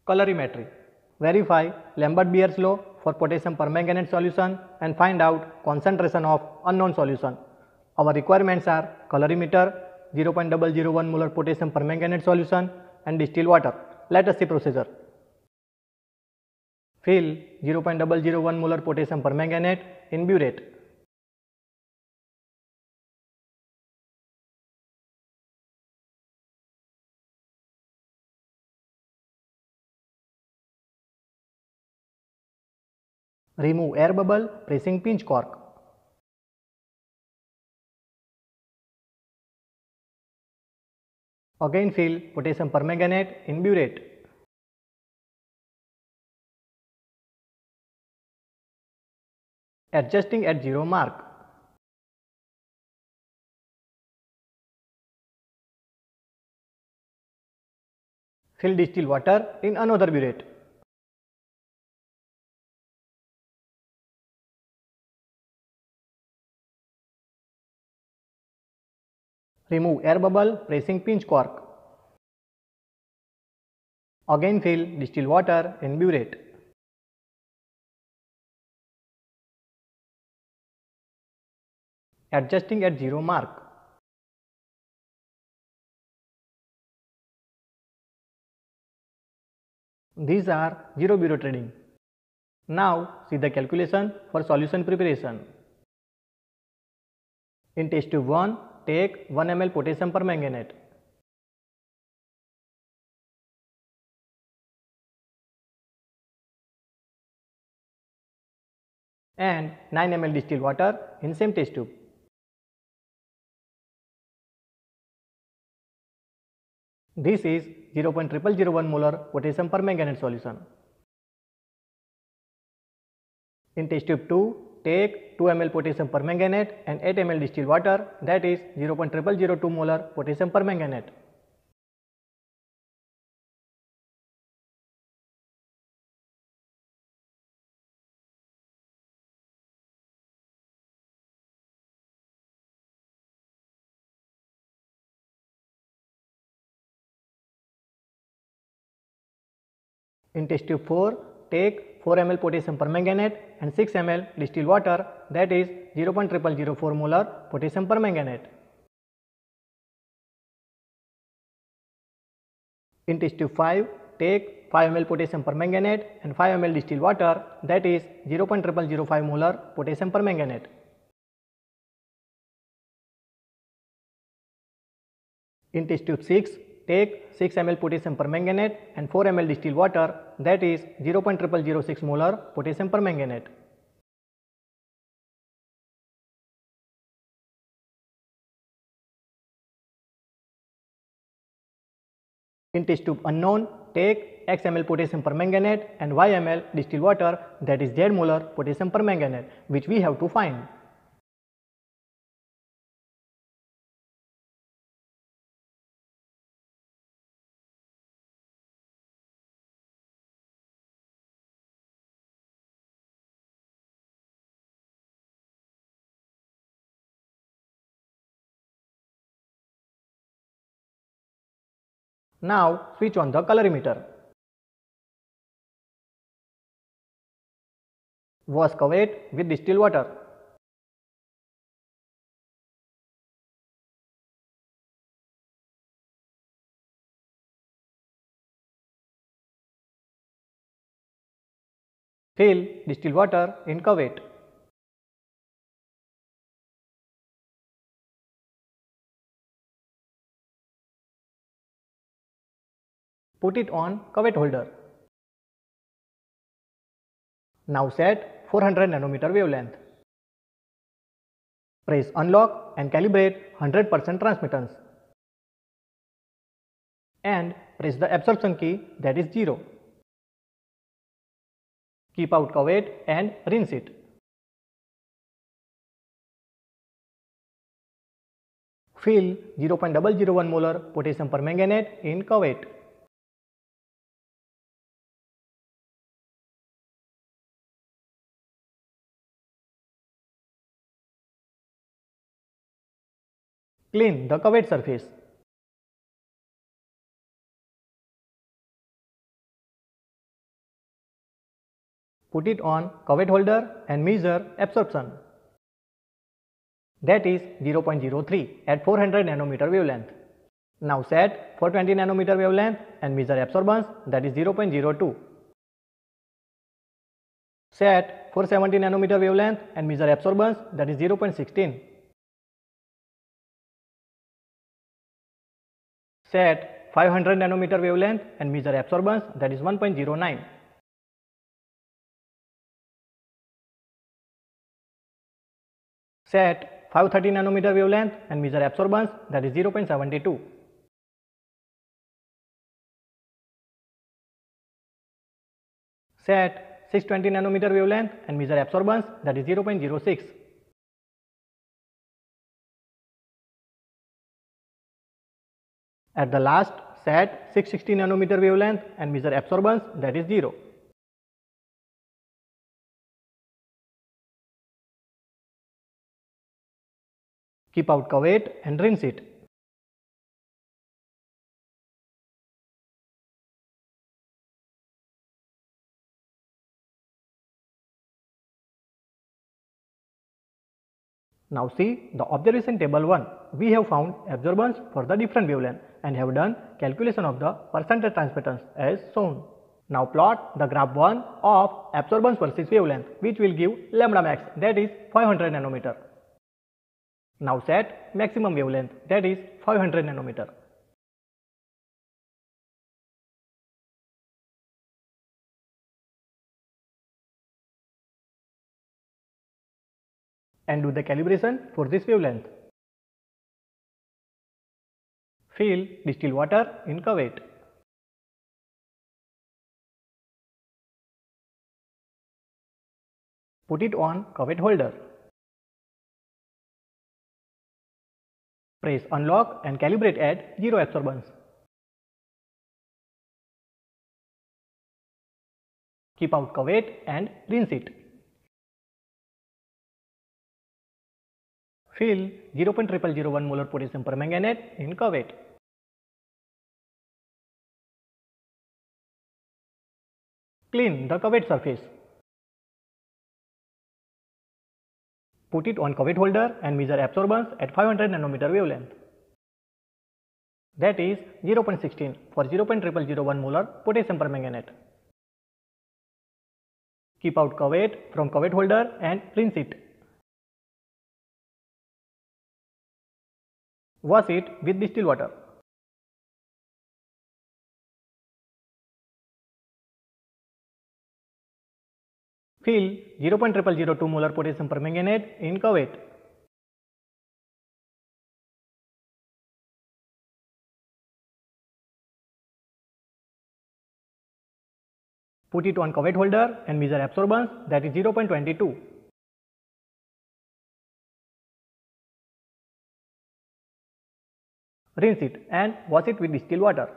Colorimetry. Verify Lambert-Beer's law for potassium permanganate solution and find out concentration of unknown solution. Our requirements are colorimeter, 0.001 molar potassium permanganate solution and distilled water. Let us see procedure. Fill 0.001 molar potassium permanganate in burette. Remove air bubble pressing pinch cork. Again fill potassium permanganate in burette. Adjusting at 0 mark. Fill distilled water in another burette. Remove air bubble pressing pinch cork. Again fill distilled water in burette. Adjusting at 0 mark. These are zero burette reading. Now see the calculation for solution preparation. In test tube 1, take 1 ml potassium permanganate. And 9 ml distilled water in same test tube. This is 0.0001 molar potassium permanganate solution. In test tube 2, take 2 ml potassium permanganate and 8 ml distilled water, that is 0.0002 molar potassium permanganate. In test tube 4, take 4 ml potassium permanganate and 6 ml distilled water, that is 0.0004 molar potassium permanganate. In test tube 5, take 5 ml potassium permanganate and 5 ml distilled water, that is 0.0005 molar potassium permanganate. In test tube 6, take 6 ml potassium permanganate and 4 ml distilled water, that is 0.0006 molar potassium permanganate. In test tube unknown, take X ml potassium permanganate and Y ml distilled water, that is Z molar potassium permanganate, which we have to find. Now switch on the colorimeter. Wash cuvette with distilled water. Fill distilled water in cuvette. Put it on cuvette holder. Now set 400 nanometer wavelength. Press unlock and calibrate 100% transmittance. And press the absorption key, that is 0. Keep out cuvette and rinse it. Fill 0.001 molar potassium permanganate in cuvette. Clean the cuvette surface. Put it on cuvette holder and measure absorption. That is 0.03 at 400 nanometer wavelength. Now set 420 nanometer wavelength and measure absorbance, that is 0.02. Set 470 nanometer wavelength and measure absorbance, that is 0.16. Set 500 nanometer wavelength and measure absorbance, that is 1.09. Set 530 nanometer wavelength and measure absorbance, that is 0.72. Set 620 nanometer wavelength and measure absorbance, that is 0.06. At the last, set 660 nanometer wavelength and measure absorbance, that is 0. Keep out cuvette and rinse it. Now see the observation table 1. We have found absorbance for the different wavelength and have done calculation of the percentage transmittance as shown. Now plot the graph 1 of absorbance versus wavelength, which will give lambda max, that is 500 nanometer. Now set maximum wavelength, that is 500 nanometer. And do the calibration for this wavelength. Fill distilled water in cuvette. Put it on cuvette holder. Press unlock and calibrate at 0 absorbance. Keep out cuvette and rinse it. Fill 0.0001 molar potassium permanganate in cuvette. Clean the cuvette surface. Put it on cuvette holder and measure absorbance at 500 nanometer wavelength. That is 0.16 for 0.0001 molar potassium permanganate. Keep out cuvette from cuvette holder and rinse it. Wash it with distilled water. Fill 0.0002 molar potassium permanganate in cuvette. Put it on cuvette holder and measure absorbance, that is 0.22. Rinse it and wash it with distilled water.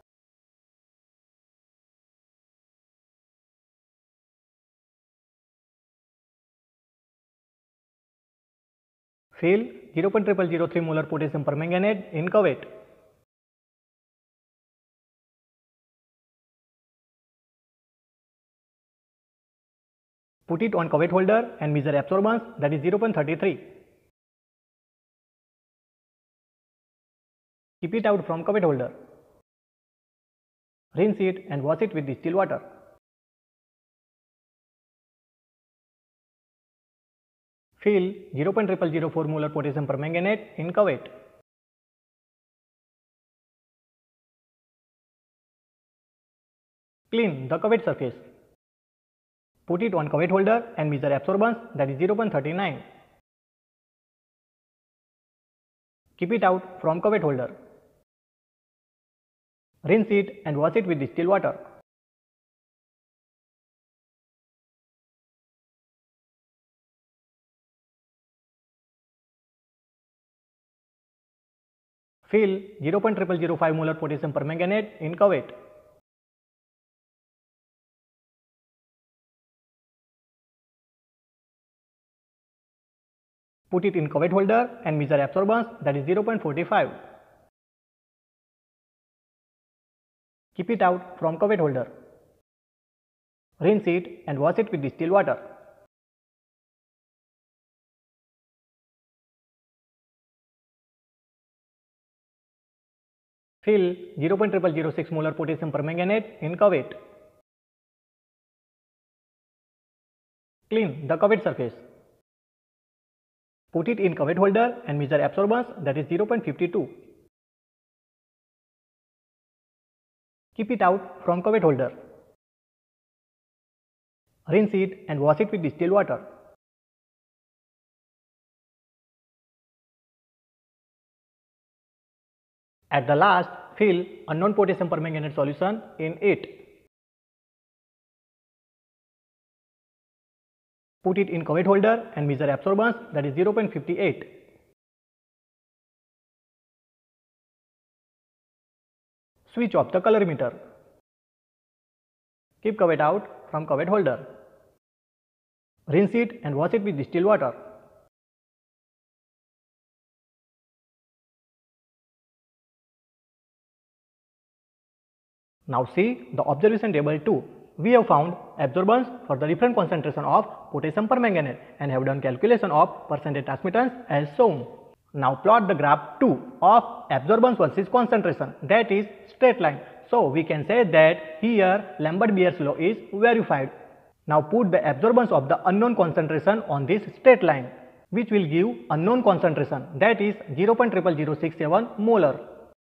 Fill 0.0003 molar potassium permanganate in cuvette. Put it on cuvette holder and measure absorbance, that is 0.33. Keep it out from cuvette holder. Rinse it and wash it with distilled water. Fill 0.0004 molar potassium permanganate in cuvette. Clean the cuvette surface. Put it on cuvette holder and measure absorbance, that is 0.39. Keep it out from cuvette holder. Rinse it and wash it with distilled water. Fill 0.0005 molar potassium permanganate in cuvette. Put it in cuvette holder and measure absorbance, that is 0.45. Keep it out from cuvette holder. Rinse it and wash it with distilled water. Fill 0.0006 molar potassium permanganate in cuvette. Clean the cuvette surface. Put it in cuvette holder and measure absorbance, that is 0.52. Keep it out from cuvette holder. Rinse it and wash it with distilled water. At the last, fill unknown potassium permanganate solution in it. Put it in cuvette holder and measure absorbance, that is 0.58. Switch off the colorimeter. Keep cuvette out from cuvette holder. Rinse it and wash it with distilled water. Now see the observation table 2. We have found absorbance for the different concentration of potassium permanganate and have done calculation of percentage transmittance as shown. Now plot the graph 2 of absorbance versus concentration, that is straight line. So we can say that here Lambert-Beer's law is verified. Now put the absorbance of the unknown concentration on this straight line, which will give unknown concentration, that is 0.00067 molar.